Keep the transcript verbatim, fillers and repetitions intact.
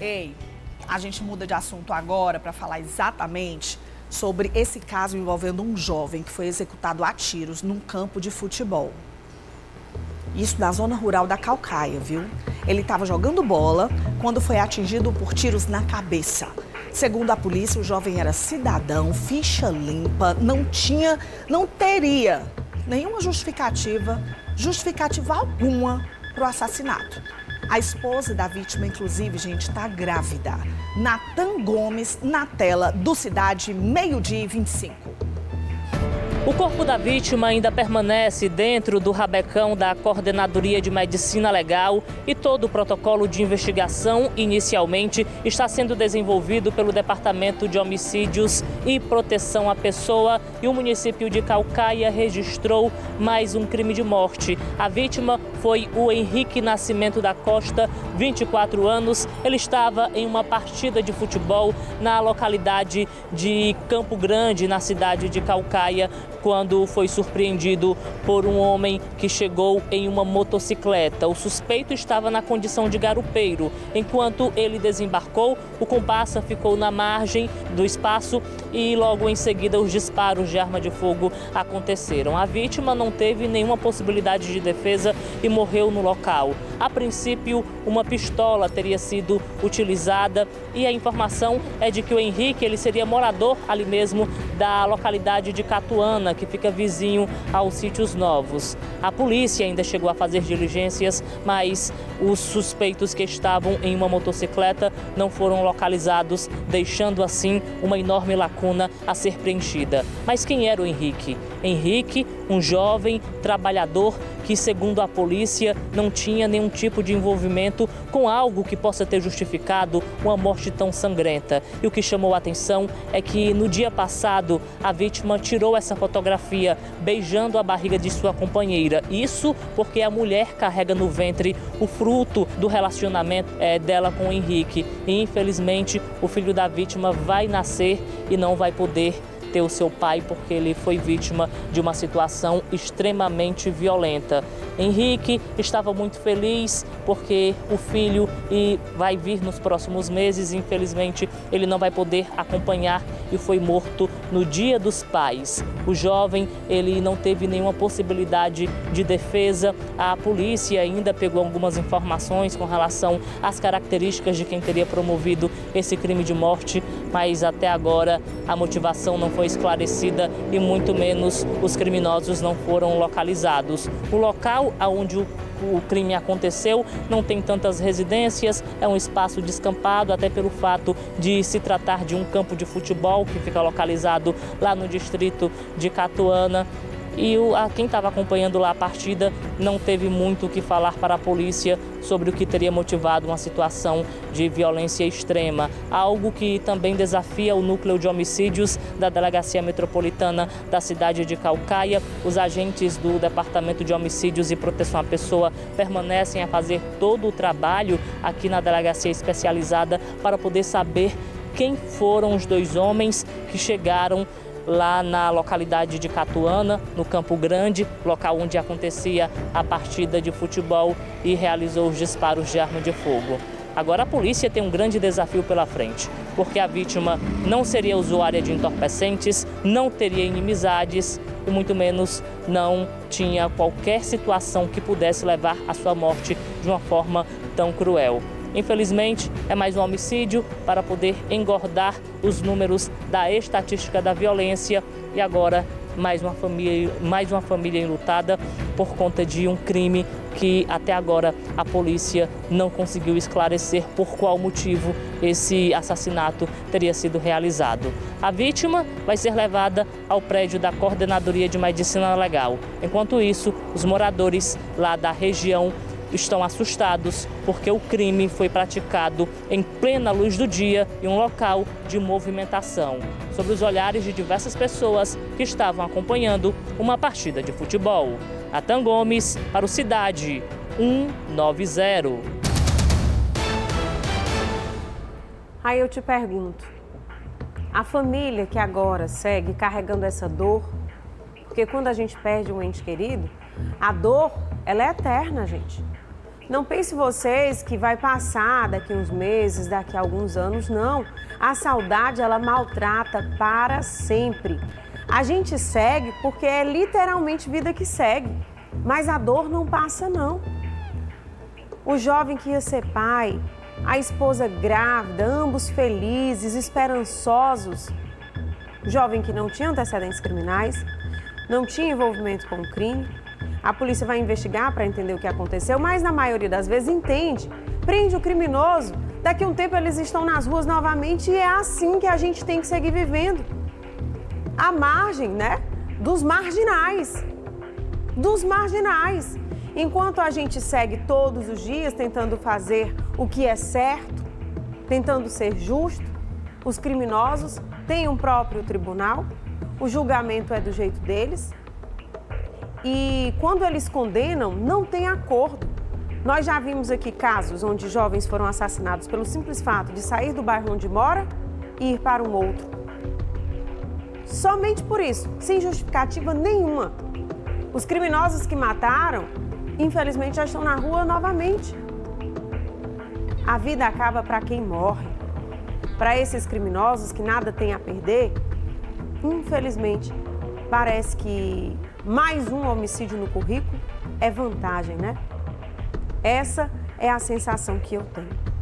Ei, a gente muda de assunto agora para falar exatamente sobre esse caso envolvendo um jovem que foi executado a tiros num campo de futebol. Isso na zona rural da Caucaia, viu? Ele estava jogando bola quando foi atingido por tiros na cabeça. Segundo a polícia, o jovem era cidadão, ficha limpa, não tinha, não teria nenhuma justificativa, justificativa alguma para o assassinato. A esposa da vítima, inclusive, gente, está grávida. Natan Gomes, na tela do Cidade, meio-dia e vinte e cinco. O corpo da vítima ainda permanece dentro do rabecão da Coordenadoria de Medicina Legal e todo o protocolo de investigação, inicialmente, está sendo desenvolvido pelo Departamento de Homicídios e Proteção à Pessoa, e o município de Caucaia registrou mais um crime de morte. A vítima foi o Henrique Nascimento da Costa, vinte e quatro anos. Ele estava em uma partida de futebol na localidade de Campo Grande, na cidade de Caucaia, quando foi surpreendido por um homem que chegou em uma motocicleta. O suspeito estava na condição de garupeiro. Enquanto ele desembarcou, o comparsa ficou na margem do espaço e logo em seguida os disparos de arma de fogo aconteceram. A vítima não teve nenhuma possibilidade de defesa e morreu no local. A princípio, uma pistola teria sido utilizada e a informação é de que o Henrique ele seria morador ali mesmo da localidade de Catuana, que fica vizinho aos Sítios Novos. A polícia ainda chegou a fazer diligências, mas os suspeitos que estavam em uma motocicleta não foram localizados, deixando assim uma enorme lacuna a ser preenchida. Mas quem era o Henrique? Henrique, um jovem trabalhador que, segundo a polícia, não tinha nenhum tipo de envolvimento com algo que possa ter justificado uma morte tão sangrenta. E o que chamou a atenção é que no dia passado a vítima tirou essa fotografia beijando a barriga de sua companheira. Isso porque a mulher carrega no ventre o fruto do relacionamento é, dela com o Henrique. E infelizmente o filho da vítima vai nascer e não vai poder ter o seu pai porque ele foi vítima de uma situação extremamente violenta. Henrique estava muito feliz porque o filho e vai vir nos próximos meses. Infelizmente, ele não vai poder acompanhar e foi morto no Dia dos Pais. O jovem, ele não teve nenhuma possibilidade de defesa. A polícia ainda pegou algumas informações com relação às características de quem teria promovido esse crime de morte, mas até agora a motivação não foi esclarecida e muito menos os criminosos não foram localizados. O local onde o O crime aconteceu não tem tantas residências, é um espaço descampado, até pelo fato de se tratar de um campo de futebol que fica localizado lá no distrito de Catuana. E o, a, quem estava acompanhando lá a partida não teve muito o que falar para a polícia sobre o que teria motivado uma situação de violência extrema. Algo que também desafia o núcleo de homicídios da Delegacia Metropolitana da cidade de Caucaia. Os agentes do Departamento de Homicídios e Proteção à Pessoa permanecem a fazer todo o trabalho aqui na delegacia especializada para poder saber quem foram os dois homens que chegaram lá na localidade de Catuana, no Campo Grande, local onde acontecia a partida de futebol, e realizou os disparos de arma de fogo. Agora a polícia tem um grande desafio pela frente, porque a vítima não seria usuária de entorpecentes, não teria inimizades e muito menos não tinha qualquer situação que pudesse levar à sua morte de uma forma tão cruel. Infelizmente, é mais um homicídio para poder engordar os números da estatística da violência e agora mais uma família, mais uma família enlutada por conta de um crime que até agora a polícia não conseguiu esclarecer por qual motivo esse assassinato teria sido realizado. A vítima vai ser levada ao prédio da Coordenadoria de Medicina Legal. Enquanto isso, os moradores lá da região estão assustados porque o crime foi praticado em plena luz do dia em um local de movimentação, sob os olhares de diversas pessoas que estavam acompanhando uma partida de futebol. Natan Gomes para o Cidade cento e noventa. Aí eu te pergunto, a família que agora segue carregando essa dor, porque quando a gente perde um ente querido, a dor, ela é eterna, gente. Não pense vocês que vai passar daqui uns meses, daqui a alguns anos, não. A saudade, ela maltrata para sempre. A gente segue porque é literalmente vida que segue, mas a dor não passa, não. O jovem que ia ser pai, a esposa grávida, ambos felizes, esperançosos. O jovem que não tinha antecedentes criminais, não tinha envolvimento com o crime. A polícia vai investigar para entender o que aconteceu, mas na maioria das vezes entende, prende o criminoso. Daqui a um tempo eles estão nas ruas novamente e é assim que a gente tem que seguir vivendo. À margem, né, dos marginais, dos marginais. Enquanto a gente segue todos os dias tentando fazer o que é certo, tentando ser justo, os criminosos têm um próprio tribunal, o julgamento é do jeito deles. E quando eles condenam, não tem acordo. Nós já vimos aqui casos onde jovens foram assassinados pelo simples fato de sair do bairro onde mora e ir para um outro. Somente por isso, sem justificativa nenhuma. Os criminosos que mataram, infelizmente, já estão na rua novamente. A vida acaba para quem morre. Para esses criminosos que nada têm a perder, infelizmente, parece que mais um homicídio no currículo é vantagem, né? Essa é a sensação que eu tenho.